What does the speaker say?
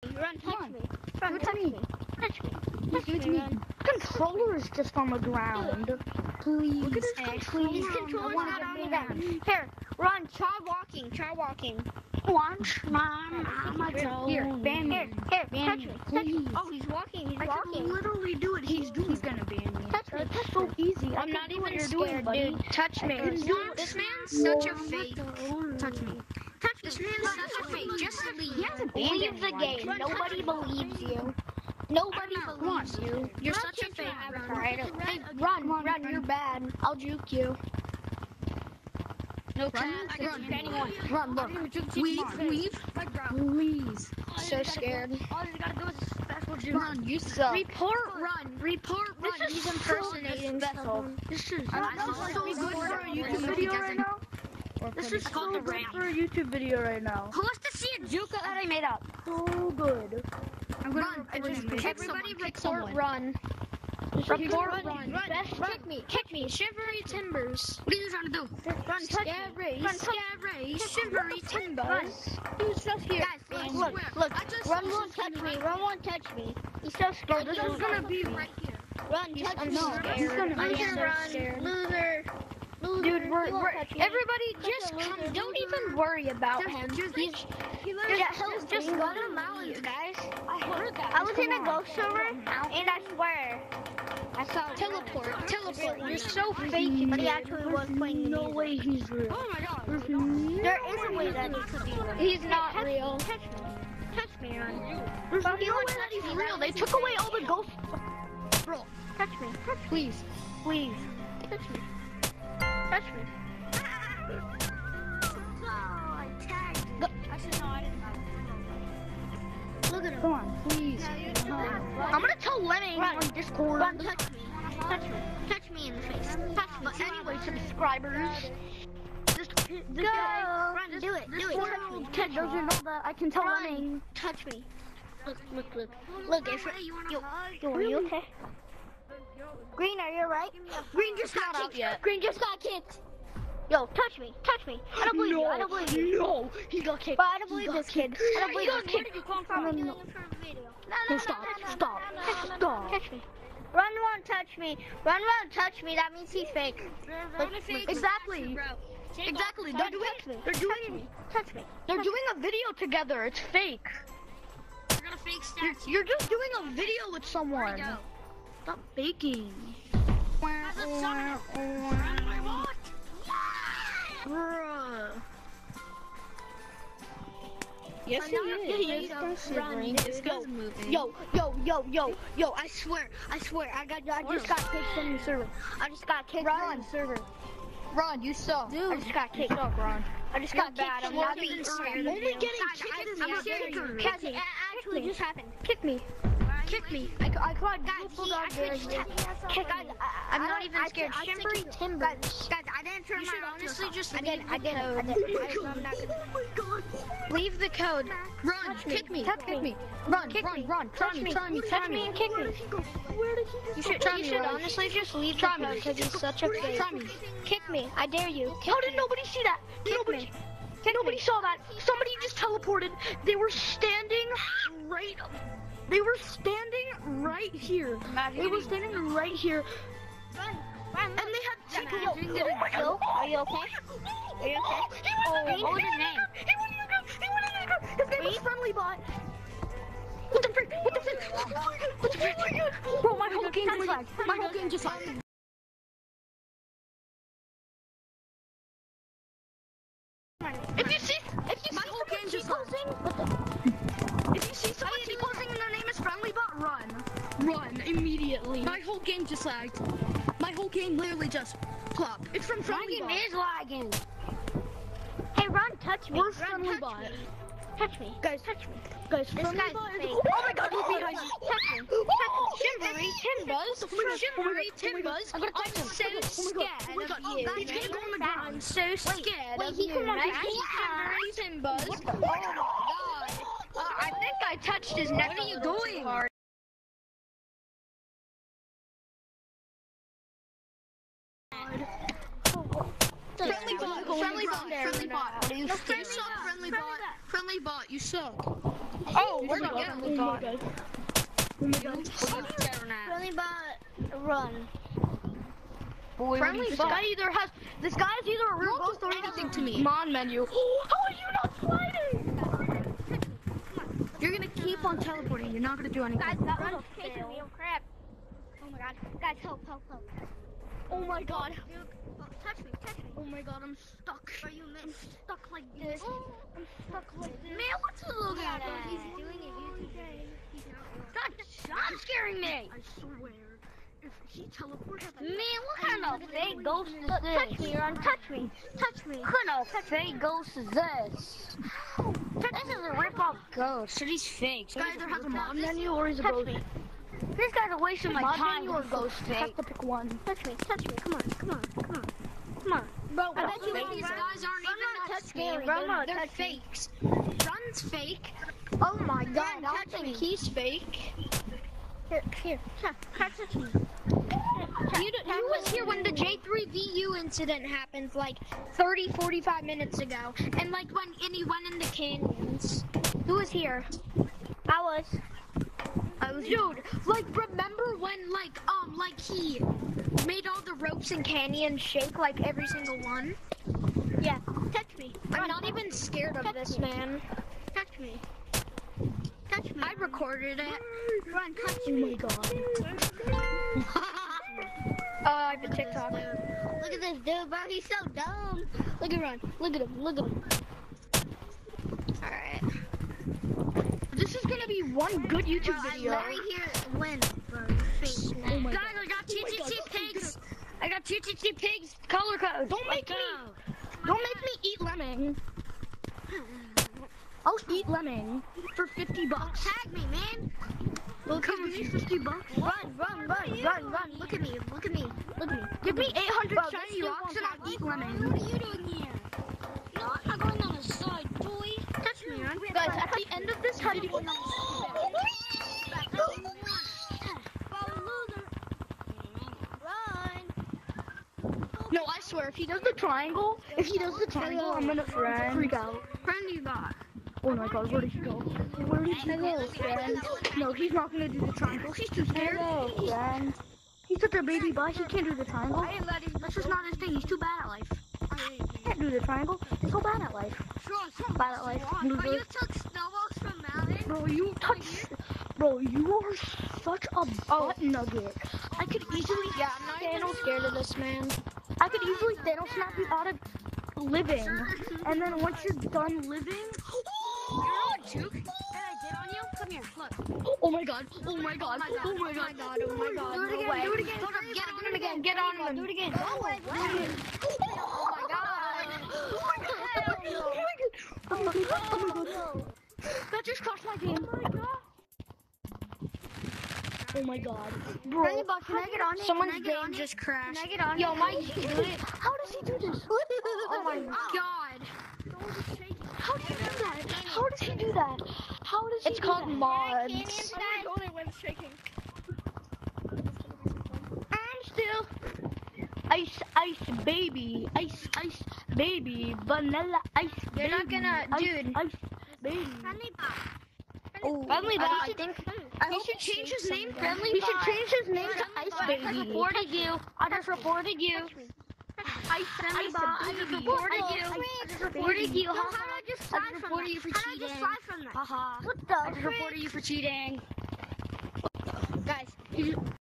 Run, touch me. Run, touch me. Touch me. Give it to me. Controller is just on the ground. Please. Look at his controller. His controller's not on the ground. Here, run, try walking. Try walking. Launch my drone. Here, ban me. Here, touch me. Please. Oh, he's walking. He's I walking. can literally do it. He's gonna ban me. Touch me. That's so easy. I'm not even scared, dude. Touch me. This man's such a fake. Touch me. Touch this man's such a fake. Just leave. He hasn't Leave the game. Nobody believes you. Nobody believes you. You're such a fake. Hey, run. You're bad. I'll juke you. No cap. I can juke anyone. Run, look. Leave. Please. So scared. All you gotta do is a special juke. Run, you suck. Report run. He's impersonating someone. This is so good for a YouTube video right now. This is so good for a YouTube video right now. Who wants to see a juke that I made up? So good. I'm gonna Run. Everybody Report run. Report run. Kick me. Shivery timbers. What are you trying to do? Run, touch me. Scary. Shivery timbers. Who's just here? Guys, Look. Run won't touch me. He's so scared. This is gonna be right here. Run, touch me. He's gonna I'm be so scared. Loser. Dude, Everybody just come. Don't even worry about him. Just let him out, guys. I heard that. I was in a ghost server, and I swear, I saw Teleport. You're so fake. but he actually was playing the No music. way he's real. Oh my god. There is a way that he could be real. He's not real. Touch me, Ron. There's no way that he's real. They took away all the ghosts. Bro, touch me. Please. Touch me. Touch me. Look at him. Come on, please. I'm gonna tell Lenny on Discord. Run, touch me. Touch me in the face. Touch me. But anyway, subscribers. This guy, Run, do it. 4-year-old kid doesn't know that I can tell Lenny. Run, touch me. Look, it's are you okay? Green, are you alright? Green just got kicked. Green just got kicked. Yo, touch me. I don't believe you. No, he got kicked. But I don't believe this kid. I don't believe this kid. Where did you come from? No, stop. Touch me. Run won't touch me. Run won't touch me. That means he's fake. Exactly. They're doing a video together. It's fake. We're gonna fake stats. You're just doing a video with someone. Stop faking. Bruh. Yes, he is. This guy's moving. Yo, I swear, I just got kicked from the server. I just got kicked from the server. Ron, you suck. I just got kicked. Ron. I just got kicked. I'm not even scared. Only getting kicked is not It actually just happened. Kick me. I cried. I'm not even scared. Shimmery timbers. Guys, I didn't turn You my should own. honestly just I leave did. the code. I'm not gonna. Leave the code. Run, kick me. Run, try me and kick me. Where did he just You should honestly just leave the code because he's such a fake. Try me. Kick me. I dare you. How did nobody see that? Nobody saw that. Somebody just teleported. They were standing right here. They were standing right here. Run. And they had people. Oh my God. Are you okay? What was his name? His name was Friendly Bot. What the frick? Bro, my whole game just lagged. If you see someone T-posing and their name is Friendly Bot, run immediately. My whole game just lagged. My whole game literally just plopped. It's from Friendly Bot. My game is lagging. Hey, Ron, touch me. Where's Friendly Bot? Touch me. Guys, This Friendly guy's Bot is. fake. Oh my God, look behind me. Shimmery timbers. I'm gonna I'm touch him. so scared of you. He's gonna go on the ground. I'm so scared of he you. come on, Shimmery timbers. Oh my god. I think I touched his neck. What are you doing? Friendly Bot. friendly bot. What are you No, staring you suck, at? friendly bot, you suck. Oh, where'd you Oh go, my friendly bot? Oh my god. What are you staring at? Friendly bot, run. Boy, Friendly this bot. This guy's either a real ghost or anything to me. Mon menu. How are you not sliding? You're gonna keep on teleporting. You're not gonna do anything. Guys, that was a fail. Oh crap. Oh my god. Guys, help. Oh my god. Touch me. Oh my god, I'm stuck. Are you I'm stuck like this. I'm stuck like this. Man, what's the look at He's that? doing a YouTube video. Stop scaring me. I swear, if he teleports, Man, what kind of fake ghost is Touch this? me, Ron. Touch me. What kind of fake ghost is this? This is a rip-off ghost. So these fakes. This guy either has a mod menu or he's a Touch ghost. me. This guy's a waste of my Mod time menu or or ghost fake. Have to pick one. Touch me. Come on. Bro, I bet you These guys aren't even that scary. They're fakes. Run's fake. Oh my god. I don't think he's fake. Here. Touch me. You was here when the j3vu incident happened like 30-45 minutes ago. And like when he went in the canyons. Who was here? I was. Dude, like remember when like he made all the ropes and canyons shake like every single one? Yeah. Touch me. I'm not even scared of this, man. Touch me. I recorded it. Run, touch Oh me. my god. I have a TikTok. Look at this dude, bro. He's so dumb. Look at Ron. Look at him. Alright. This is gonna be one good YouTube video. I literally hear win, bro. Oh my Guys, I got TTC pigs. I got TTC pigs color code. Don't make me eat lemon. I'll eat lemon for $50. Tag me, man. Well, come with me $50. Run. Look at me. Give me 800 Bro, shiny this rocks dude and I'll won't eat tag me. lemon. What are you doing here? No, I'm not going on the side, boy. Touch me, Ron. Guys, at the end of this video, no, I swear, if he does the triangle, I'm gonna freak out. Friendly bot. Oh my god, where did he go? Where did he go, friend? No, he's not gonna do the triangle. He's too scared. Hello, friend. He's such a baby boy, he can't do the triangle. That's just not his thing, he's too bad at life. He can't do the triangle, he's so bad at life. Bad at life. But you took snowballs from mountain? Bro, you are such a butt nugget. I could easily Thanos scared of this, man. I could easily Thanos snap you out of living. And then once you're done living... You're on juke. And I did on you. Come here, look. Oh my god. Do it again. Get on him. Do it again. Oh my god. That just crushed my game. Oh my god. Bro, Friendly bot, can I get on it? someone's Can I get on game it? just crashed. Can I get on Yo, it? Mike, he do it. How does he do this? Oh my god. How do you do that? How does he do that? How does he It's do called that? mods. I'm still ice baby, ice baby, vanilla ice baby. You're not gonna, dude. Ice baby. Friendly bot. Oh, Friendly bot. I think he should change his name. He should change his name to Ice Baby. I just reported you. Ice friendly bot. I just reported you. How did I just slide from reported you for that? How did I just cheating. slide from that? Haha. What the I just reported you for cheating. Guys,